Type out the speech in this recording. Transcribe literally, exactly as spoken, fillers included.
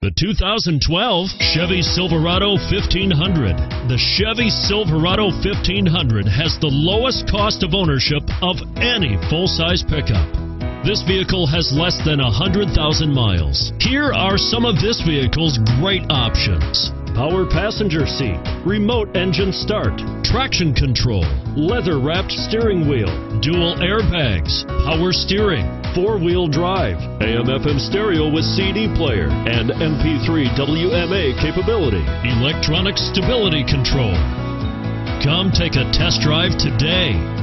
The two thousand twelve Chevy Silverado fifteen hundred. The Chevy Silverado fifteen hundred has the lowest cost of ownership of any full-size pickup. This vehicle has less than one hundred thousand miles. Here are some of this vehicle's great options: power passenger seat, remote engine start, traction control, leather-wrapped steering wheel, dual airbags, power steering, four-wheel drive, A M F M stereo with C D player, and M P three W M A capability, electronic stability control. Come take a test drive today.